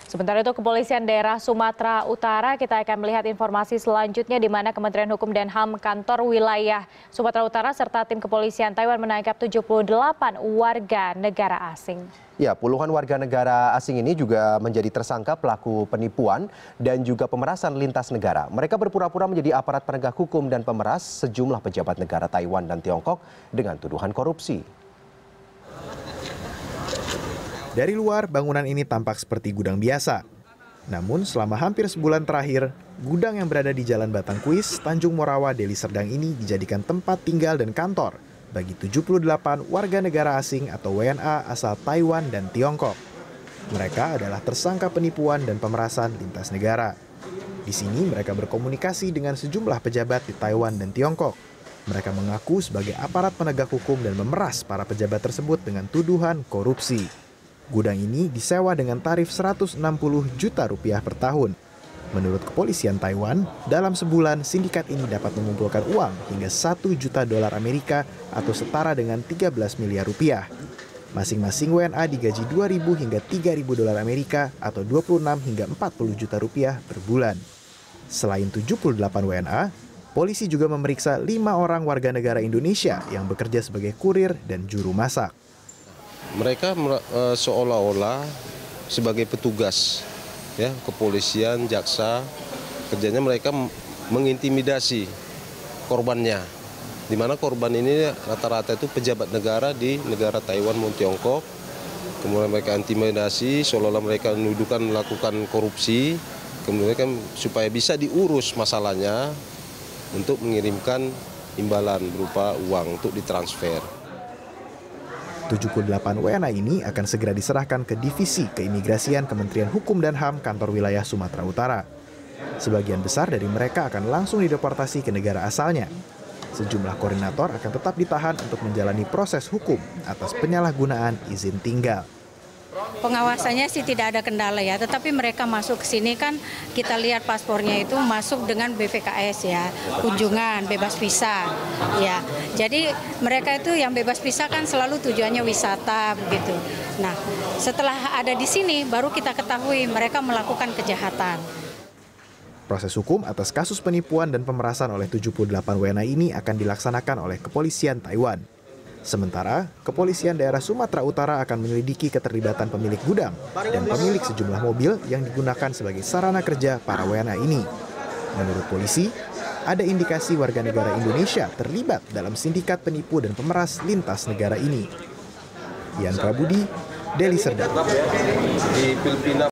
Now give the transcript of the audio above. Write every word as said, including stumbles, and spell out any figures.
Sementara itu, Kepolisian Daerah Sumatera Utara, kita akan melihat informasi selanjutnya di mana Kementerian Hukum dan H A M Kantor Wilayah Sumatera Utara serta tim kepolisian Taiwan menangkap tujuh puluh delapan warga negara asing. Ya, puluhan warga negara asing ini juga menjadi tersangka pelaku penipuan dan juga pemerasan lintas negara. Mereka berpura-pura menjadi aparat penegak hukum dan pemeras sejumlah pejabat negara Taiwan dan Tiongkok dengan tuduhan korupsi. Dari luar, bangunan ini tampak seperti gudang biasa. Namun, selama hampir sebulan terakhir, gudang yang berada di Jalan Batangkuis, Tanjung Morawa, Deli Serdang ini dijadikan tempat tinggal dan kantor bagi tujuh puluh delapan warga negara asing atau W N A asal Taiwan dan Tiongkok. Mereka adalah tersangka penipuan dan pemerasan lintas negara. Di sini mereka berkomunikasi dengan sejumlah pejabat di Taiwan dan Tiongkok. Mereka mengaku sebagai aparat penegak hukum dan memeras para pejabat tersebut dengan tuduhan korupsi. Gudang ini disewa dengan tarif seratus enam puluh juta rupiah per tahun. Menurut kepolisian Taiwan, dalam sebulan sindikat ini dapat mengumpulkan uang hingga satu juta dolar Amerika atau setara dengan tiga belas miliar rupiah. Masing-masing W N A digaji dua ribu hingga tiga ribu dolar Amerika atau dua puluh enam hingga empat puluh juta rupiah per bulan. Selain tujuh puluh delapan W N A, polisi juga memeriksa lima orang warga negara Indonesia yang bekerja sebagai kurir dan juru masak. Mereka uh, seolah-olah sebagai petugas, ya, kepolisian, jaksa, kerjanya mereka mengintimidasi korbannya. Di mana korban ini rata-rata itu pejabat negara di negara Taiwan maupun Tiongkok. Kemudian mereka intimidasi, seolah-olah mereka menuduhkan melakukan korupsi, kemudian supaya bisa diurus masalahnya untuk mengirimkan imbalan berupa uang untuk ditransfer. tujuh puluh delapan W N A ini akan segera diserahkan ke Divisi Keimigrasian Kementerian Hukum dan H A M Kantor Wilayah Sumatera Utara. Sebagian besar dari mereka akan langsung dideportasi ke negara asalnya. Sejumlah koordinator akan tetap ditahan untuk menjalani proses hukum atas penyalahgunaan izin tinggal. Pengawasannya sih tidak ada kendala ya, tetapi mereka masuk ke sini kan kita lihat paspornya itu masuk dengan B P K S ya, kunjungan bebas visa ya. Jadi mereka itu yang bebas visa kan selalu tujuannya wisata begitu. Nah, setelah ada di sini baru kita ketahui mereka melakukan kejahatan. Proses hukum atas kasus penipuan dan pemerasan oleh tujuh puluh delapan W N A ini akan dilaksanakan oleh kepolisian Taiwan. Sementara, Kepolisian Daerah Sumatera Utara akan menyelidiki keterlibatan pemilik gudang dan pemilik sejumlah mobil yang digunakan sebagai sarana kerja para W N A ini. Menurut polisi, ada indikasi warga negara Indonesia terlibat dalam sindikat penipu dan pemeras lintas negara ini. Yan Prabudi, Deli Serdang.